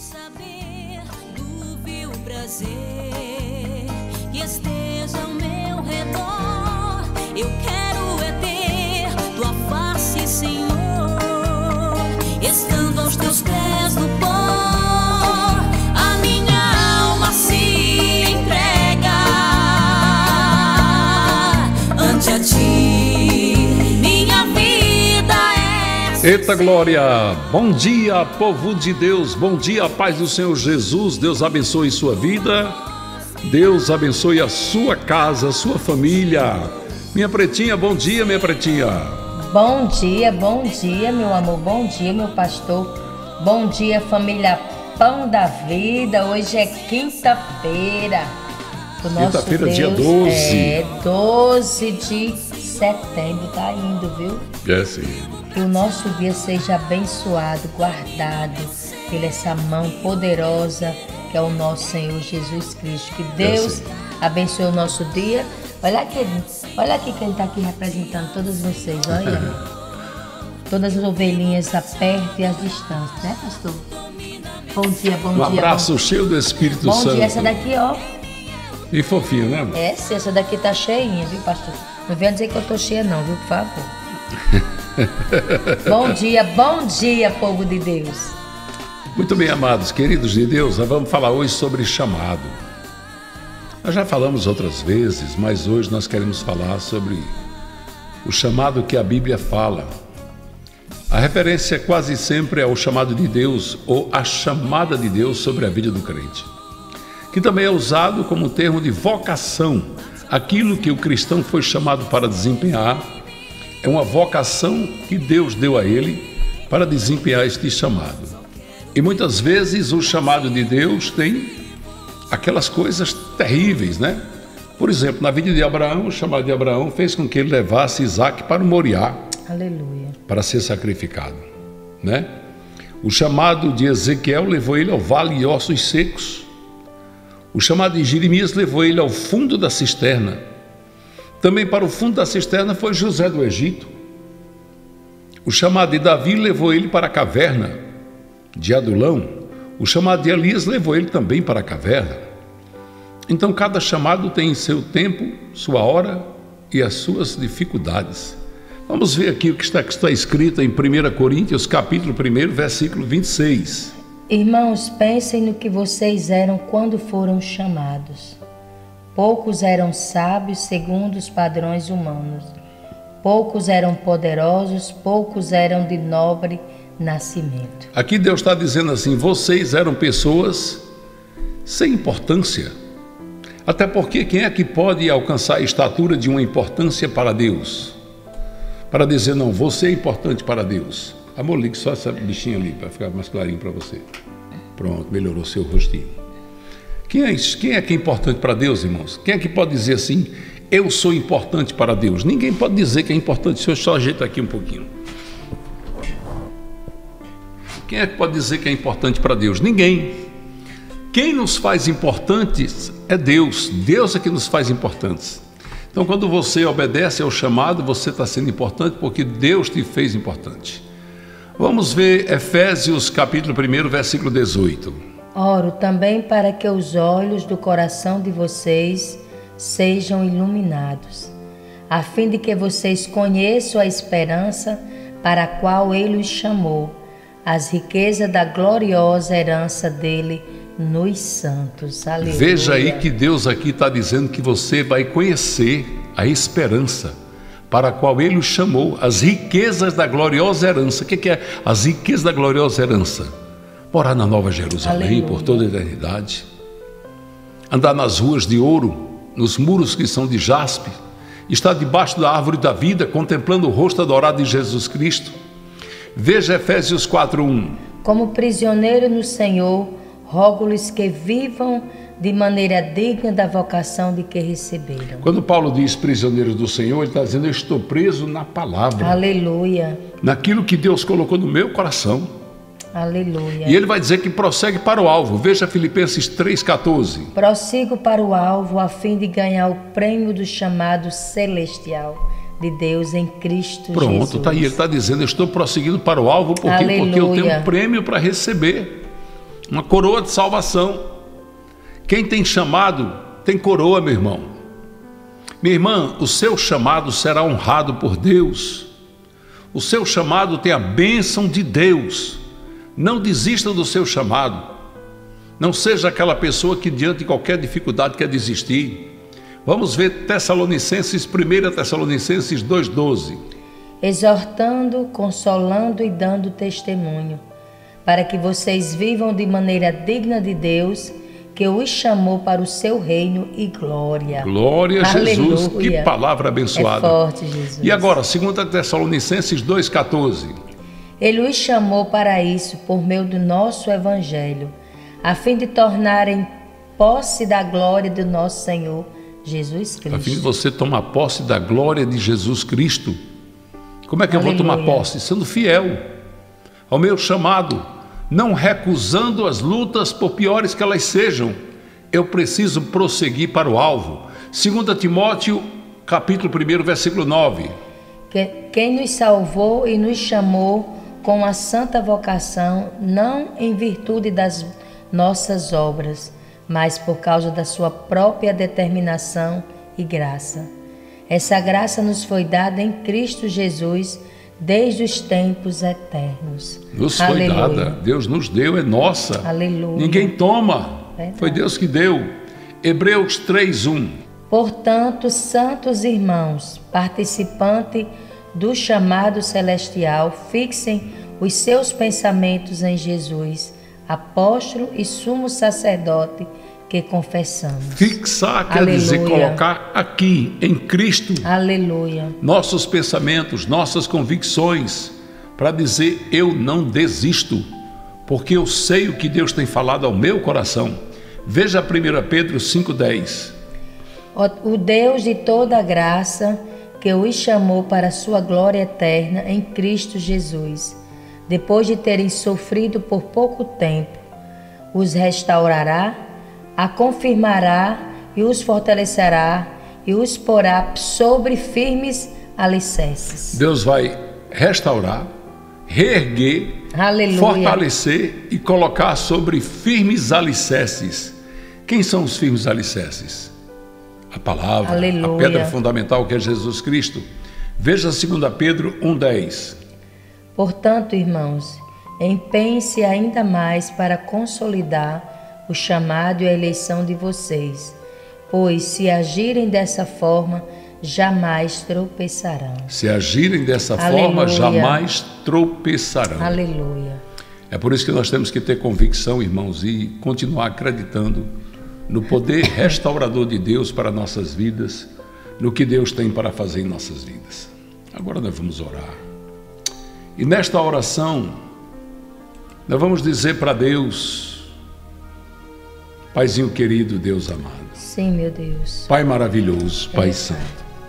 saber do vil prazer que esteja ao meu redor. Eu quero é ter tua face, Senhor, estando aos teus pés no pó. A minha alma se entrega ante a ti, minha vida é. Eita glória! Bom dia, povo de Deus, bom dia, paz do Senhor Jesus. Deus abençoe sua vida, Deus abençoe a sua casa, a sua família. Minha pretinha, bom dia, minha pretinha. Bom dia, meu amor, bom dia, meu pastor. Bom dia, família Pão da Vida. Hoje é quinta-feira. Quinta-feira, dia 12. É 12 de setembro, tá indo, viu? É sim. Que o nosso dia seja abençoado, guardado pela essa mão poderosa que é o nosso Senhor Jesus Cristo. Que Deus abençoe o nosso dia. Olha aqui quem está aqui representando todos vocês, olha. Todas as ovelhinhas a perto e às distâncias, né, pastor? Bom dia, bom dia. Um abraço cheio do Espírito Santo. Bom dia, essa daqui, ó. E fofinha, né? É, sim, essa daqui tá cheinha, viu, pastor? Não venha dizer que eu tô cheia não, viu, por favor. Bom dia, povo de Deus. Muito bem, amados, queridos de Deus, nós vamos falar hoje sobre chamado. Nós já falamos outras vezes, mas hoje nós queremos falar sobre o chamado que a Bíblia fala. A referência quase sempre é o chamado de Deus ou a chamada de Deus sobre a vida do crente, que também é usado como termo de vocação. Aquilo que o cristão foi chamado para desempenhar é uma vocação que Deus deu a ele para desempenhar este chamado. E muitas vezes o chamado de Deus tem aquelas coisas terríveis, né? Por exemplo, na vida de Abraão, o chamado de Abraão fez com que ele levasse Isaque para o Moriá. Aleluia. Para ser sacrificado, né? O chamado de Ezequiel levou ele ao vale de ossos secos. O chamado de Jeremias levou ele ao fundo da cisterna. Também para o fundo da cisterna foi José do Egito. O chamado de Davi levou ele para a caverna de Adulão. O chamado de Elias levou ele também para a caverna. Então cada chamado tem seu tempo, sua hora e as suas dificuldades. Vamos ver aqui o que está escrito em 1 Coríntios, capítulo 1, versículo 26. Irmãos, pensem no que vocês eram quando foram chamados. Poucos eram sábios segundo os padrões humanos. Poucos eram poderosos, poucos eram de nobre nascimento. Aqui Deus está dizendo assim, vocês eram pessoas sem importância. Até porque quem é que pode alcançar a estatura de uma importância para Deus? Para dizer, não, você é importante para Deus. Amor, ligue só essa bichinha ali para ficar mais clarinho para você. Pronto, melhorou seu rostinho. Quem é que é importante para Deus, irmãos? Quem é que pode dizer assim, eu sou importante para Deus? Ninguém pode dizer que é importante. Deixa eu só ajeitar aqui um pouquinho. Quem é que pode dizer que é importante para Deus? Ninguém. Quem nos faz importantes é Deus. Deus é que nos faz importantes. Então, quando você obedece ao chamado, você está sendo importante porque Deus te fez importante. Vamos ver Efésios, capítulo 1, versículo 18. Oro também para que os olhos do coração de vocês sejam iluminados, a fim de que vocês conheçam a esperança para a qual Ele os chamou, as riquezas da gloriosa herança dele nos santos. Aleluia. Veja aí que Deus aqui está dizendo que você vai conhecer a esperança para a qual Ele os chamou, as riquezas da gloriosa herança. O que é as riquezas da gloriosa herança? Morar na Nova Jerusalém, aleluia, por toda a eternidade. Andar nas ruas de ouro, nos muros que são de jaspe. Estar debaixo da árvore da vida, contemplando o rosto adorado de Jesus Cristo. Veja Efésios 4:1. Como prisioneiro no Senhor, rogo-lhes que vivam de maneira digna da vocação de que receberam. Quando Paulo diz prisioneiros do Senhor, ele está dizendo, eu estou preso na palavra. Aleluia. Naquilo que Deus colocou no meu coração. Aleluia. E ele vai dizer que prossegue para o alvo. Veja Filipenses 3,14. Prossigo para o alvo a fim de ganhar o prêmio do chamado celestial de Deus em Cristo Jesus. Pronto, está aí. Ele está dizendo, eu estou prosseguindo para o alvo porque eu tenho um prêmio para receber. uma coroa de salvação. Quem tem chamado tem coroa, meu irmão. Minha irmã, o seu chamado será honrado por Deus. O seu chamado tem a bênção de Deus. Não desista do seu chamado. Não seja aquela pessoa que diante de qualquer dificuldade quer desistir. Vamos ver Tessalonicenses, 1 Tessalonicenses 2,12. Exortando, consolando e dando testemunho, para que vocês vivam de maneira digna de Deus, que os chamou para o seu reino e glória. Glória a Jesus, que palavra abençoada. É forte, Jesus. E agora, 2 Tessalonicenses 2,14. Ele os chamou para isso por meio do nosso evangelho, a fim de tornarem posse da glória do nosso Senhor Jesus Cristo. A fim de você tomar posse da glória de Jesus Cristo. Como é que eu vou tomar posse? Sendo fiel ao meu chamado, não recusando as lutas, por piores que elas sejam. Eu preciso prosseguir para o alvo. 2 Timóteo, capítulo 1, versículo 9. Quem nos salvou e nos chamou com a santa vocação, não em virtude das nossas obras, mas por causa da sua própria determinação e graça. Essa graça nos foi dada em Cristo Jesus desde os tempos eternos. Nos foi dada, Deus nos deu, é nossa. Aleluia. Ninguém toma, foi Deus que deu. Hebreus 3:1. Portanto, santos irmãos, participantes do chamado celestial, fixem os seus pensamentos em Jesus, apóstolo e sumo sacerdote que confessamos. Fixar quer dizer colocar aqui, em Cristo. Aleluia. Nossos pensamentos, nossas convicções, para dizer eu não desisto, porque eu sei o que Deus tem falado ao meu coração. Veja 1 Pedro 5:10. O Deus de toda graça, que os chamou para a sua glória eterna em Cristo Jesus, depois de terem sofrido por pouco tempo, os restaurará, a confirmará e os fortalecerá e os porá sobre firmes alicerces. Deus vai restaurar, reerguer, aleluia, fortalecer e colocar sobre firmes alicerces. Quem são os firmes alicerces? A palavra, aleluia, a pedra fundamental que é Jesus Cristo. Veja 2 Pedro 1:10. Portanto, irmãos, empenhem-se ainda mais para consolidar o chamado e a eleição de vocês, pois se agirem dessa forma, jamais tropeçarão. Se agirem dessa forma, jamais tropeçarão. Aleluia. É por isso que nós temos que ter convicção, irmãos, e continuar acreditando no poder restaurador de Deus para nossas vidas, no que Deus tem para fazer em nossas vidas. Agora nós vamos orar. E nesta oração, nós vamos dizer para Deus: Paizinho querido, Deus amado. Sim, meu Deus. Pai maravilhoso, Pai santo.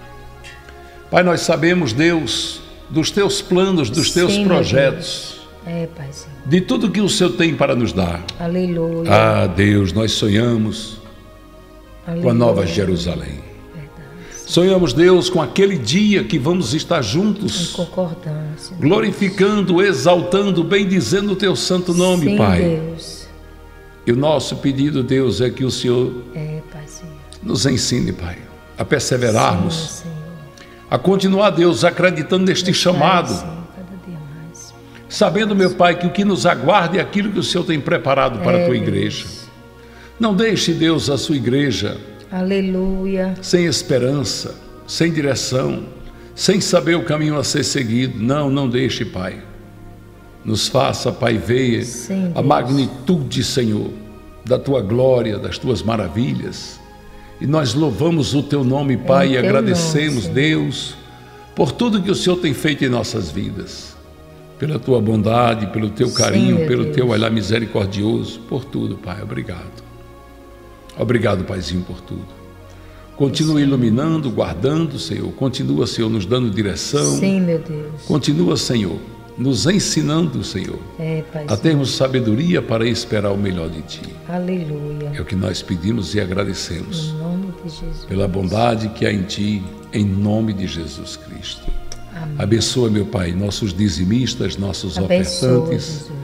Pai, nós sabemos, Deus, dos teus planos, dos teus projetos. Paizinho. De tudo que o Senhor tem para nos dar. Aleluia. Ah, Deus, nós sonhamos com a nova Jerusalém. Sonhamos, Deus, com aquele dia que vamos estar juntos, em concordância, glorificando, exaltando, bendizendo o teu santo nome, sim, Pai. Deus. E o nosso pedido, Deus, é que o Senhor Paizinho, nos ensine, Pai, a perseverarmos, sim, a continuar, Deus, acreditando neste chamado, cada dia mais, sabendo, meu Pai, que o que nos aguarda é aquilo que o Senhor tem preparado para a tua igreja. Não deixe, Deus, a sua igreja, aleluia, sem esperança, sem direção, sem saber o caminho a ser seguido. Não deixe, Pai. Nos faça, Pai, ver a magnitude, Senhor, da tua glória, das tuas maravilhas. E nós louvamos o teu nome, Pai, e agradecemos, Deus, por tudo que o Senhor tem feito em nossas vidas. Pela tua bondade, pelo teu carinho, pelo teu olhar misericordioso, por tudo, Pai. Obrigado. Obrigado, Paizinho, por tudo. Continua iluminando, guardando, Senhor. Continua, Senhor, nos dando direção. Sim, meu Deus. Continua, Senhor, nos ensinando, Senhor, a termos sabedoria para esperar o melhor de Ti. Aleluia. É o que nós pedimos e agradecemos. Em nome de Jesus. Pela bondade que há em Ti, em nome de Jesus Cristo. Amém. Abençoa, meu Pai, nossos dizimistas, nossos ofertantes,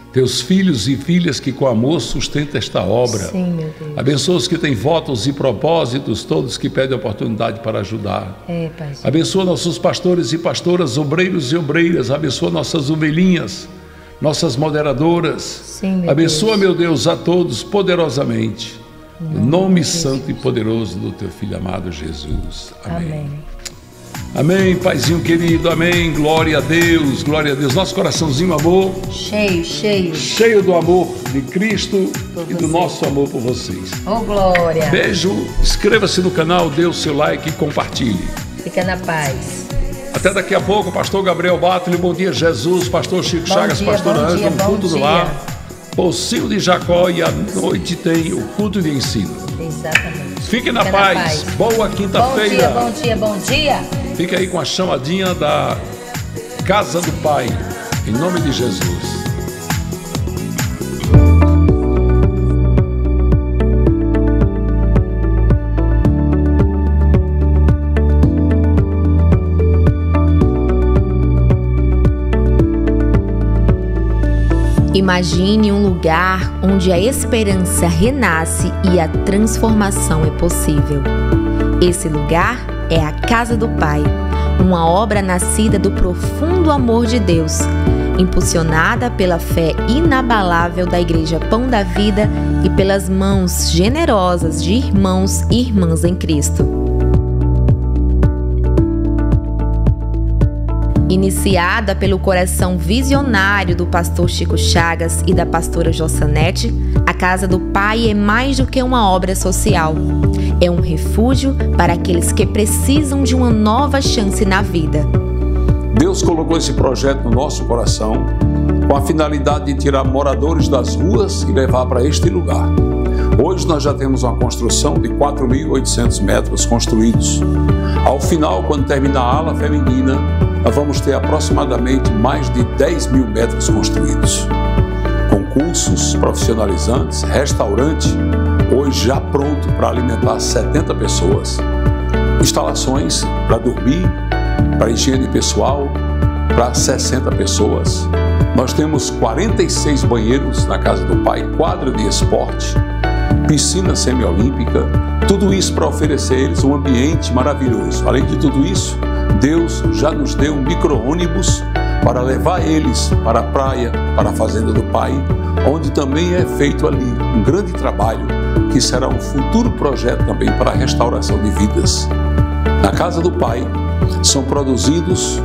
Teus filhos e filhas que com amor sustentam esta obra. Sim, meu Deus. Abençoa os que têm votos e propósitos, todos que pedem oportunidade para ajudar. Pai. Abençoa nossos pastores e pastoras, obreiros e obreiras. Abençoa nossas ovelhinhas, nossas moderadoras. Sim, meu Abençoa, Deus. meu Deus, a todos poderosamente. Em nome santo e poderoso do teu Filho amado Jesus. Amém. Amém, Paizinho querido, amém, glória a Deus, glória a Deus. Nosso coraçãozinho, amor, cheio do amor de Cristo e do nosso amor por vocês. Oh, glória. Beijo, inscreva-se no canal, dê o seu like e compartilhe. Fica na paz. Até daqui a pouco, pastor Gabriel Bátoli, bom dia Jesus, pastor Chico Chagas, pastor Ângelo, um culto do lar, Pocinho de Jacó, e à noite tem o culto de ensino. Exatamente. Fique na paz. Boa quinta-feira. Bom dia, bom dia. Fica aí com a chamadinha da Casa do Pai, em nome de Jesus. Imagine um lugar onde a esperança renasce e a transformação é possível. Esse lugar é a Casa do Pai, uma obra nascida do profundo amor de Deus, impulsionada pela fé inabalável da Igreja Pão da Vida e pelas mãos generosas de irmãos e irmãs em Cristo. Iniciada pelo coração visionário do pastor Chico Chagas e da pastora Jossanete, a Casa do Pai é mais do que uma obra social. É um refúgio para aqueles que precisam de uma nova chance na vida. Deus colocou esse projeto no nosso coração com a finalidade de tirar moradores das ruas e levar para este lugar. Hoje nós já temos uma construção de 4.800 metros construídos. Ao final, quando terminar a ala feminina, nós vamos ter aproximadamente mais de 10.000 metros construídos. Com cursos profissionalizantes, restaurante, hoje já pronto para alimentar 70 pessoas, instalações para dormir, para higiene pessoal, para 60 pessoas. Nós temos 46 banheiros na Casa do Pai, quadra de esporte, piscina semiolímpica, tudo isso para oferecer a eles um ambiente maravilhoso. Além de tudo isso, Deus já nos deu um micro-ônibus para levar eles para a praia, para a Fazenda do Pai, onde também é feito ali um grande trabalho, que será um futuro projeto também para a restauração de vidas. Na Casa do Pai, são produzidos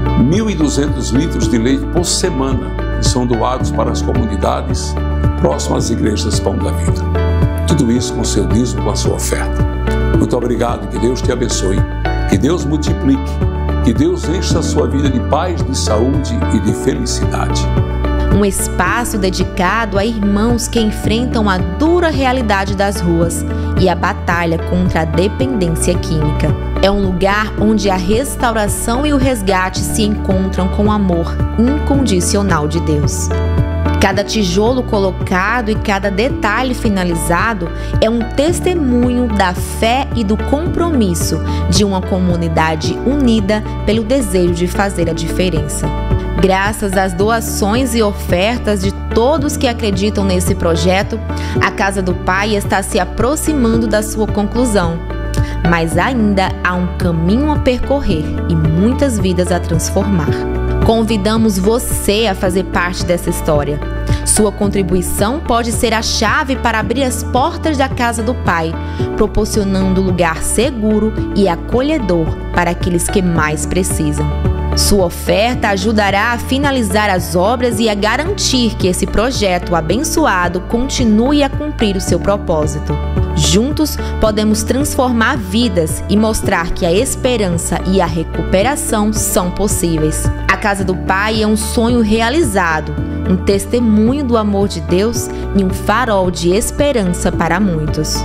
1.200 litros de leite por semana, que são doados para as comunidades próximas às igrejas Pão da Vida. Tudo isso com o seu dízimo, com a sua oferta. Muito obrigado, que Deus te abençoe, que Deus multiplique, que Deus encha a sua vida de paz, de saúde e de felicidade. Um espaço dedicado a irmãos que enfrentam a dura realidade das ruas e a batalha contra a dependência química. É um lugar onde a restauração e o resgate se encontram com o amor incondicional de Deus. Cada tijolo colocado e cada detalhe finalizado é um testemunho da fé e do compromisso de uma comunidade unida pelo desejo de fazer a diferença. Graças às doações e ofertas de todos que acreditam nesse projeto, a Casa do Pai está se aproximando da sua conclusão. Mas ainda há um caminho a percorrer e muitas vidas a transformar. Convidamos você a fazer parte dessa história. Sua contribuição pode ser a chave para abrir as portas da Casa do Pai, proporcionando lugar seguro e acolhedor para aqueles que mais precisam. Sua oferta ajudará a finalizar as obras e a garantir que esse projeto abençoado continue a cumprir o seu propósito. Juntos, podemos transformar vidas e mostrar que a esperança e a recuperação são possíveis. A Casa do Pai é um sonho realizado, um testemunho do amor de Deus e um farol de esperança para muitos.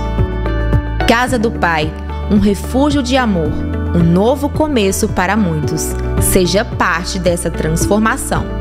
Casa do Pai, um refúgio de amor, um novo começo para muitos. Seja parte dessa transformação.